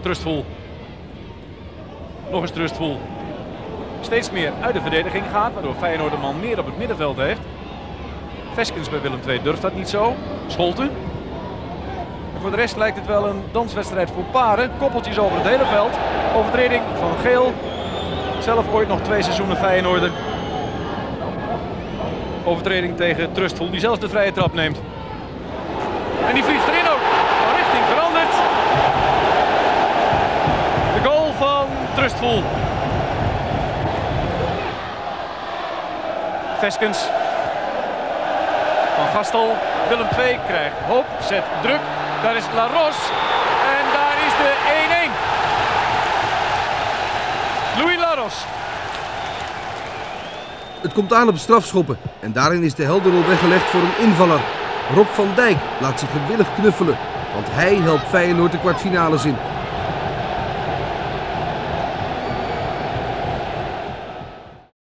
Trustful. Nog eens Trustful. Steeds meer uit de verdediging gaat, waardoor Feyenoord een man meer op het middenveld heeft. Veskens bij Willem II durft dat niet zo. Scholten. En voor de rest lijkt het wel een danswedstrijd voor paren. Koppeltjes over het hele veld. Overtreding van Geel. Zelf ooit nog 2 seizoenen Feyenoorder. Overtreding tegen Trustful, die zelfs de vrije trap neemt. En die vliegt erin ook. Van richting veranderd. De goal van Trustful. Veskens. Van Gastel. Willem II krijgt hoop, zet druk. Daar is Laros. En daar is de 1-1. Louis Laros. Het komt aan op strafschoppen en daarin is de helderrol weggelegd voor een invaller. Rob van Dijk laat zich gewillig knuffelen, want hij helpt Feyenoord de kwartfinales in.